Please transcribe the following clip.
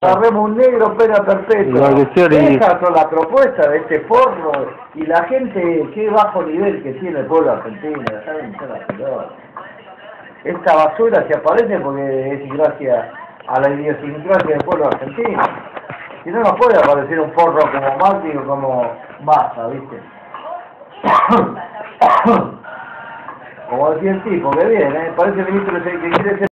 Agarremos un negro, pena perpetua. Esas son las propuestas de este forro y la gente, qué bajo nivel que tiene el pueblo argentino, ¿saben? Esta basura se aparece porque es gracias a la idiosincrasia del pueblo argentino. Si no, no puede aparecer un forro como Macri o como Massa, ¿viste? Como decía el tipo, que bien, parece ministro que quiere ser